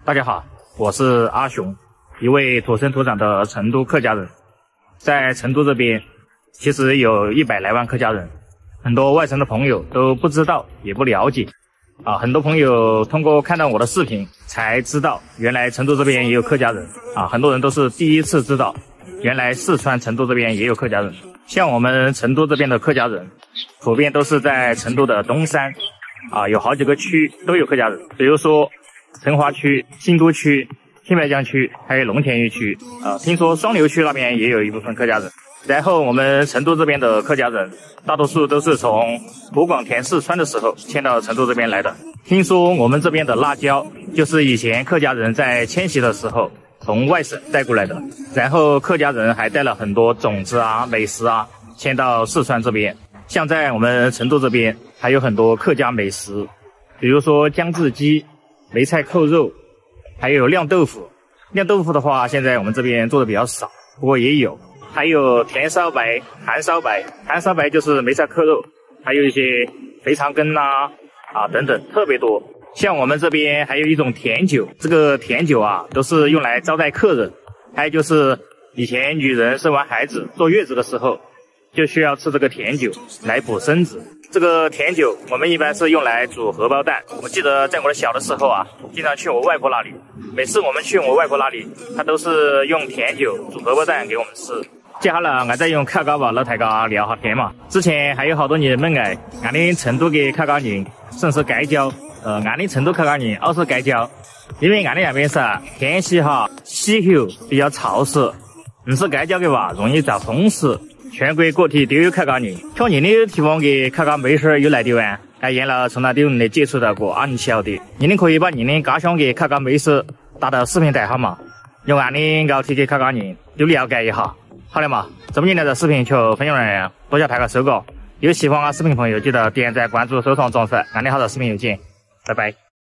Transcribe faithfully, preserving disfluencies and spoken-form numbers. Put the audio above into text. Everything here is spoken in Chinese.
大家好，我是阿雄，一位土生土长的成都客家人。在成都这边，其实有一百来万客家人，很多外省的朋友都不知道也不了解啊。很多朋友通过看到我的视频才知道，原来成都这边也有客家人啊。很多人都是第一次知道，原来四川成都这边也有客家人。像我们成都这边的客家人，普遍都是在成都的东山啊，有好几个区都有客家人，比如说成华区、新都区、天白江区，还有龙田峪区。呃，听说双流区那边也有一部分客家人。然后我们成都这边的客家人，大多数都是从湖广填四川的时候迁到成都这边来的。听说我们这边的辣椒，就是以前客家人在迁徙的时候从外省带过来的。然后客家人还带了很多种子啊、美食啊，迁到四川这边。像在我们成都这边，还有很多客家美食，比如说姜汁鸡、梅菜扣肉，还有酿豆腐。酿豆腐的话，现在我们这边做的比较少，不过也有。还有甜烧白、韩烧白，韩烧白就是梅菜扣肉，还有一些肥肠羹啊啊等等，特别多。像我们这边还有一种甜酒，这个甜酒啊都是用来招待客人，还有就是以前女人生完孩子坐月子的时候，就需要吃这个甜酒来补身子。这个甜酒我们一般是用来煮荷包蛋。我记得在我的小的时候啊，经常去我外婆那里，每次我们去我外婆那里，她都是用甜酒煮荷包蛋给我们吃。接下来我再用客家话和大家聊下天嘛。之前还有好多人问我，俺的成都的客家人是不是街郊？呃，俺的成都客家人也是街郊，因为俺的那边是天气哈气候比较潮湿，不是街郊的话容易遭风湿。全国各地都有客家人，像你的地方的客家美食有哪点玩？哎，原来从哪里有人接触到过啊？你晓得？你们可以把你的家乡的客家美食打到视频台好嘛，让俺的高铁的客家人都了解一下。好了嘛，这么今天的视频就分享完了，多谢大家收看。有喜欢我视频的朋友，记得点赞、关注、收藏、转发。俺的好的视频又见，拜拜。